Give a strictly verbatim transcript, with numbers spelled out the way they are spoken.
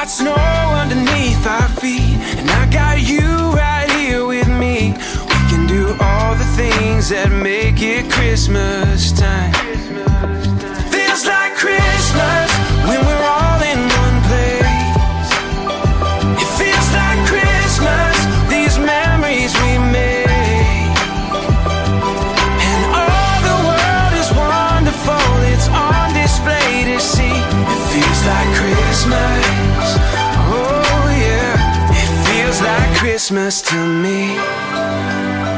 got snow underneath our feet, and I got you right here with me. We can do all the things that make it Christmas time. Feels like Christmas when we're all in one place. It feels like Christmas, these memories we made. And all the world is wonderful, it's on display to see. It feels like Christmas, oh yeah. It feels like Christmas to me.